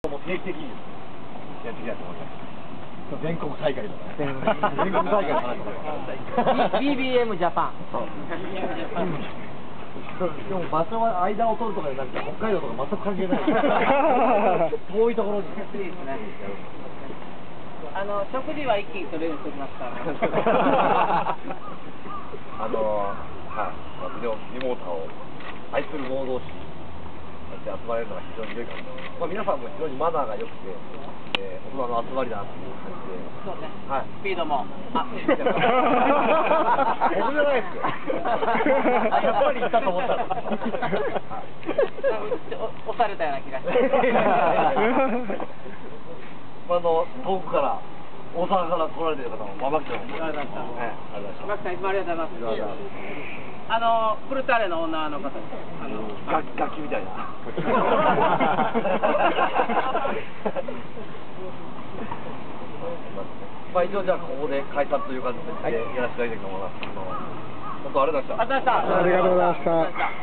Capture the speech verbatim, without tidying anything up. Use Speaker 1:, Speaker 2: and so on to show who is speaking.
Speaker 1: もう定期的にやってきたと思います。全国大会とかね。全国大会の話とか。
Speaker 2: ビービーエム ジャパン。
Speaker 1: でも場所は間を取るとかでなんか北海道とか全く関係ない。遠いところに。
Speaker 2: いいですね。あの食事は一気に取れるようにしておきますから。
Speaker 1: あのはい、ビデオリモーターを愛する者同士集まれるのが非常に良いかもしれない。まあ皆さんも非常にマナーが良くて、えー、大人の集まりだなっていう感じで。
Speaker 2: そうね。
Speaker 1: はい。
Speaker 2: スピードも。あ、
Speaker 1: 僕じゃないですよ。やっぱり行ったと思ったら。
Speaker 2: 押されたような気がして。
Speaker 1: あの遠くから大阪から来られてる方もママキさんも。
Speaker 2: ありがとうございました。
Speaker 1: ありがとうございました。
Speaker 2: マキさんいつもありがとうございます。あのプルターレのオーナーの方です。あの
Speaker 1: 楽楽器みたいな。まあ一応じゃあここで解散という感じでやらせていただきたいと思います。本当ありがとうございました。
Speaker 2: ありがとうございました。
Speaker 3: ありがとうございました。